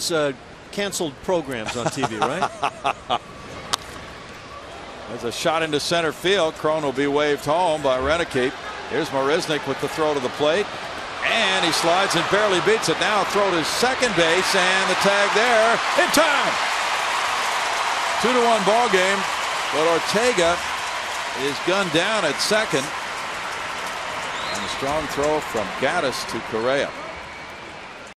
Canceled programs on TV, right? There's a shot into center field. Cron will be waved home by Reneke. Here's Marisnik with the throw to the plate. And he slides and barely beats it. Now throw to second base and the tag there in time. 2-1 ball game. But Ortega is gunned down at second. And a strong throw from Gattis to Correa.